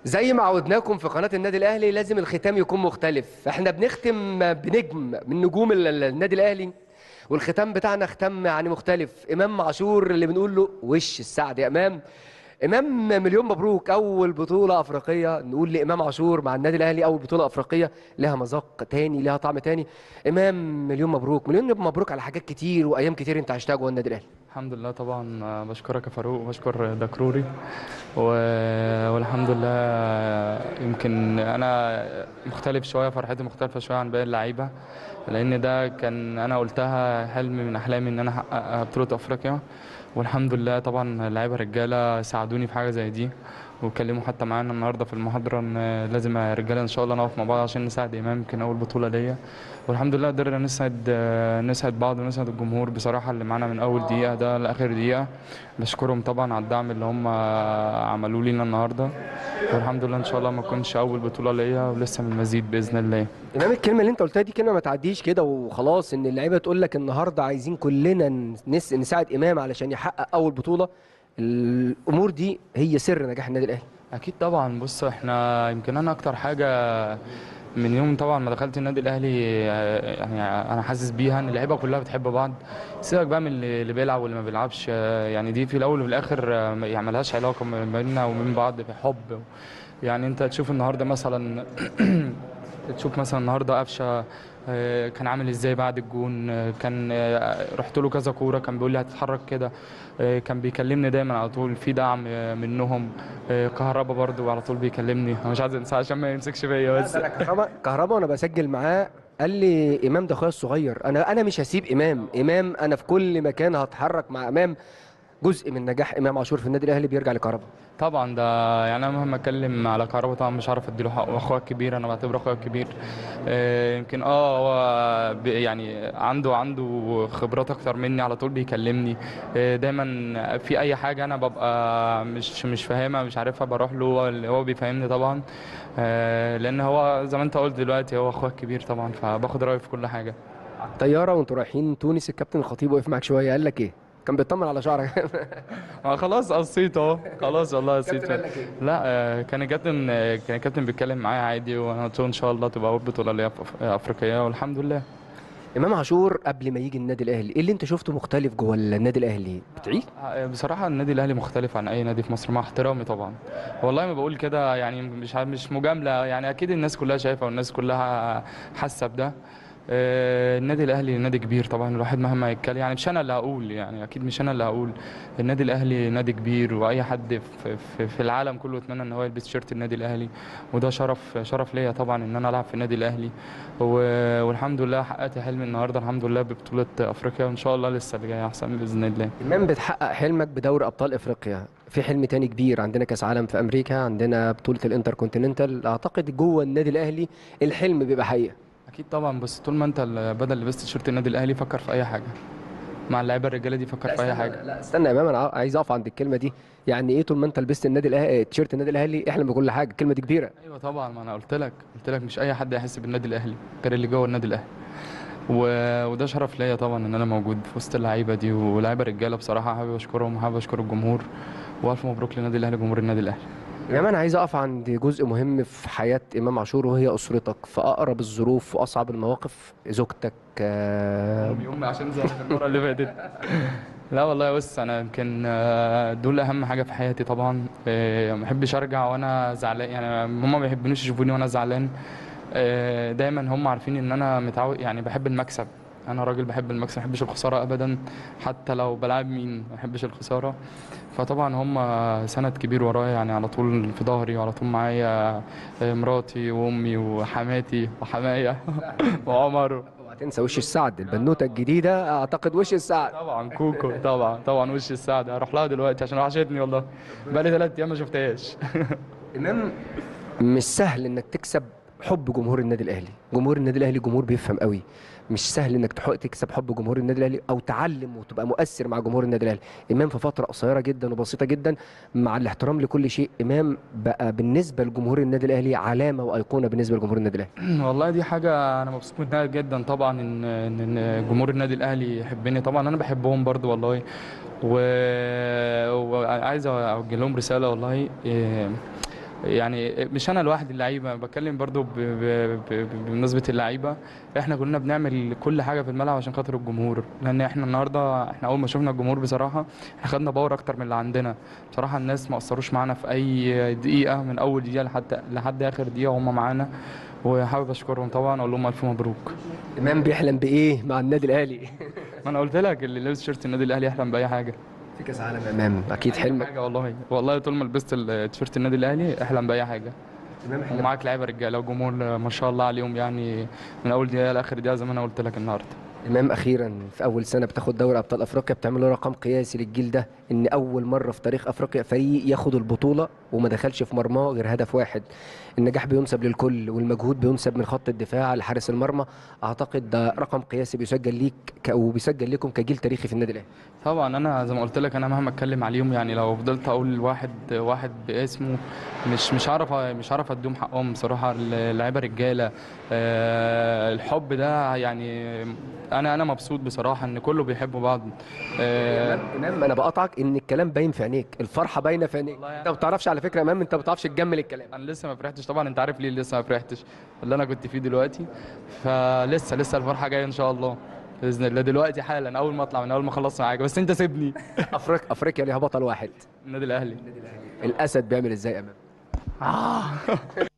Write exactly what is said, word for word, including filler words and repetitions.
زي ما عودناكم في قناة النادي الأهلي لازم الختام يكون مختلف. احنا بنختم بنجم من نجوم ال- ال- النادي الأهلي، والختام بتاعنا ختام يعني مختلف. إمام عاشور اللي بنقول له وش السعد يا إمام. إمام مليون مبروك، أول بطولة أفريقية نقول لإمام عاشور مع النادي الأهلي، أول بطولة أفريقية لها مذاق تاني، لها طعم تاني. إمام مليون مبروك، مليون مبروك على حاجات كتير وأيام كتير أنت عشتها جوه النادي الأهلي. الحمد لله طبعا، آه، بشكرك يا فاروق وبشكر دكروري و... والحمد لله. آه، يمكن انا مختلف شويه، فرحتي مختلفه شويه عن باقي اللعيبه، لان ده كان انا قلتها حلم من احلامي ان انا احقق بطوله افريقيا. والحمد لله طبعا اللعيبه رجاله ساعدوني في حاجه زي دي، واتكلموا حتى معانا النهارده في المحاضره ان لازم يا رجاله ان شاء الله نقف مع بعض عشان نساعد امام، يمكن اول بطوله ليا. والحمد لله قدرنا نسعد نسعد بعض ونسعد الجمهور بصراحة اللي معانا من أول دقيقة ده لآخر دقيقة. بشكرهم طبعا على الدعم اللي هم عملوه لينا النهاردة. والحمد لله إن شاء الله ما تكونش أول بطولة ليا، ولسه من المزيد بإذن الله. امام، الكلمه اللي انت قلتها دي كلمه ما تعديش كده وخلاص، ان اللعيبه تقول لك النهارده عايزين كلنا نس نساعد امام علشان يحقق اول بطوله. الامور دي هي سر نجاح النادي الاهلي. أكيد طبعا. بص إحنا يمكن أنا أكتر حاجة من يوم طبعا ما دخلت النادي الاهلي، آه، يعني انا حاسس بيها ان اللعيبه كلها بتحب بعض. سيبك بقى من اللي اللي بيلعب واللي ما بيلعبش، آه، يعني دي في الاول وفي الاخر آه، ما يعملهاش علاقه ما بيننا وبين بعض بحب. يعني انت تشوف النهارده مثلا تشوف مثلا النهارده قفشه آه، كان عامل ازاي بعد الجون. آه، كان آه، رحت له كذا كوره كان بيقول لي هتتحرك كده. آه، كان بيكلمني دايما على طول في دعم آه، منهم. آه، كهربا برضو على طول بيكلمني، انا مش عايز انساه عشان ما يمسكش فيا لا بس. ده انا كهربا كهربا وانا بسجل معاه قال لي امام ده اخويا الصغير، انا انا مش هسيب امام. امام انا في كل مكان هتحرك مع امام. جزء من نجاح امام عاشور في النادي الاهلي بيرجع لكهربا. طبعا ده يعني انا مهما اتكلم على كهربا طبعا مش عارف اديله حقه، اخويا الكبير انا بعتبره اخويا الكبير. آه، يمكن اه هو ب- يعني عنده عنده خبرات اكتر مني، على طول بيكلمني. آه، دايما في اي حاجه انا ببقى مش مش فاهمها مش عارفها بروح له، هو اللي هو بيفهمني طبعا. آه، لان هو زي ما انت قلت دلوقتي هو اخويا الكبير طبعا، فباخد رايه في كل حاجه. طياره وانتوا رايحين تونس، الكابتن الخطيب وقف معاك شويه قال لك ايه؟ كان بيطمن على شعرك. ما خلاص قصيت اهو، خلاص والله قصيت. الكابتن قال لك ايه؟ لا، آه، كان الكابتن آه، كان الكابتن بيتكلم معايا عادي، وانا قلت له ان شاء الله تبقى اول بطوله ليا في أف- افريقيه والحمد لله. امام عاشور قبل ما يجي النادي الاهلي ايه اللي انت شفته مختلف جوه النادي الاهلي بتعيد؟ آه، بصراحه النادي الاهلي مختلف عن اي نادي في مصر، مع احترامي طبعا. والله ما بقول كده يعني، مش ع- مش مجامله يعني، اكيد الناس كلها شايفه والناس كلها حاسه بده. آه، النادي الاهلي نادي كبير طبعا، الواحد مهما يتكلم يعني مش انا اللي هقول، يعني اكيد مش انا اللي هقول. النادي الاهلي نادي كبير، واي حد في, في, في العالم كله يتمنى ان هو يلبس شيرت النادي الاهلي. وده شرف شرف ليا طبعا ان انا العب في النادي الاهلي. و- والحمد لله حققت حلمي النهارده الحمد لله ببطوله افريقيا، وان شاء الله لسه اللي جاي احسن باذن الله. امام، بتحقق حلمك بدوري ابطال افريقيا، في حلم تاني كبير عندنا كاس عالم في امريكا، عندنا بطوله الانتر كونتيننتال، اعتقد جوه النادي الاهلي الحلم بيبقى حقيقه. اكيد طبعا، بس طول ما انت ال- بدل لبست تيشيرت النادي الاهلي فكر في اي حاجه، مع اللعيبه الرجاله دي فكر لا في اي استنى، حاجه. لا استنى يا امام، انا عايز اقف عند الكلمه دي. يعني ايه طول ما انت لبست النادي الاهلي تيشيرت النادي الاهلي احلم بكل حاجه؟ الكلمه دي كبيره. ايوه طبعا، ما انا قلت لك قلت لك مش اي حد هيحس بالنادي الاهلي غير اللي جوه النادي الاهلي. و... وده شرف ليا طبعا ان انا موجود في وسط اللعيبه دي، ولاعيبه رجاله بصراحه حابب اشكرهم وحابب اشكر الجمهور. والف مبروك للنادي الاهلي، جمهور النادي الاهلي. امام، انا عايز اقف عند جزء مهم في حياه امام عاشور، وهي اسرتك في اقرب الظروف واصعب المواقف، زوجتك. آه، امي امي عشان زعلت المره اللي فاتت. لا والله بص، انا يمكن آه، دول اهم حاجه في حياتي طبعا. آه، ما بحبش ارجع وانا زعلان، يعني هم ما بيحبونيش يشوفوني وانا زعلان. آه، دايما هم عارفين ان انا متعود، يعني بحب المكسب. انا راجل بحب المكسب، ما بحبش الخساره ابدا. حتى لو بلعب مين ما بحبش الخساره. فطبعا هم سند كبير ورايا، يعني على طول في ظهري وعلى طول معايا. آه، مراتي وامي وحماتي وحمايا وعمر. اوعى تنسى وش السعد، البنوته الجديده اعتقد وش السعد. طبعا كوكو، طبعا طبعا وش السعد، هروح لها دلوقتي عشان وحشتني والله. بقالي ثلاث ايام ما شفتهاش. امام، مش سهل انك تكسب حب جمهور النادي الاهلي. جمهور النادي الاهلي جمهور بيفهم قوي. مش سهل انك تحق تكسب حب جمهور النادي الاهلي او تعلم وتبقى مؤثر مع جمهور النادي الاهلي. امام في فتره قصيره جدا وبسيطه جدا، مع الاحترام لكل شيء، امام بقى بالنسبه لجمهور النادي الاهلي علامه وايقونه بالنسبه لجمهور النادي الاهلي. والله دي حاجة أنا مبسوط منها جدا طبعا، إن إن إن جمهور النادي الأهلي يحبني، طبعا أنا بحبهم برضو والله. و... وعايز أوجه لهم رسالة والله. إيه، يعني مش انا لوحدي اللعيبه، بتكلم برضو ب... ب... ب... بمناسبه اللعيبه. احنا كلنا بنعمل كل حاجه في الملعب عشان خاطر الجمهور، لان احنا النهارده احنا اول ما شفنا الجمهور بصراحه احنا خدنا باور اكتر من اللي عندنا. بصراحه الناس ما قصروش معانا في اي دقيقه، من اول دقيقه لحد لحد اخر دقيقه هم معانا، وحابب اشكرهم طبعا، اقول لهم الف مبروك. امام بيحلم بايه مع النادي الاهلي؟ ما انا قلت لك اللي لابس شيرت النادي الاهلي يحلم باي حاجه. في كاس عالم امام، اكيد اي حلمك. حاجه والله، والله طول ما لبست التيشيرت النادي الاهلي احلم باي حاجه. امام حلم. ومعاك لعيبه رجاله وجمهور ما شاء الله عليهم، يعني من اول دقيقه لاخر دقيقه زي ما انا قلت لك النهارده. امام اخيرا في اول سنه بتاخد دوري ابطال افريقيا، بتعملوا رقم قياسي للجيل ده، ان اول مره في تاريخ افريقيا فريق ياخد البطوله وما دخلش في مرماه غير هدف واحد. النجاح بينسب للكل والمجهود بينسب من خط الدفاع لحارس المرمى. اعتقد ده رقم قياسي بيسجل ليك ك... وبيسجل لكم كجيل تاريخي في النادي الاهلي. طبعا انا زي ما قلت لك، انا مهما اتكلم عليهم يعني لو فضلت اقول واحد واحد باسمه مش مش عارف مش عارف اديهم حقهم بصراحه. اللعيبه رجاله، آه، الحب ده يعني انا انا مبسوط بصراحه ان كله بيحب بعض. آه، امام انا بقطعك ان الكلام باين في عينيك، الفرحه باينه في عينيك. والله يعني. انت ما بتعرفش على فكره يا امام، انت ما بتعرفش تجمل الكلام. انا لسه ما فرحتش طبعا، انت عارف ليه لسه ما فرحتش اللي انا كنت فيه دلوقتي. فلسه لسه الفرحه جايه ان شاء الله باذن الله، دلوقتي حالا اول ما اطلع من اول ما اخلص معاك، بس انت سيبني. افريقيا افريقيا ليها بطل واحد. النادي الاهلي. الاسد بيعمل ازاي يا امام؟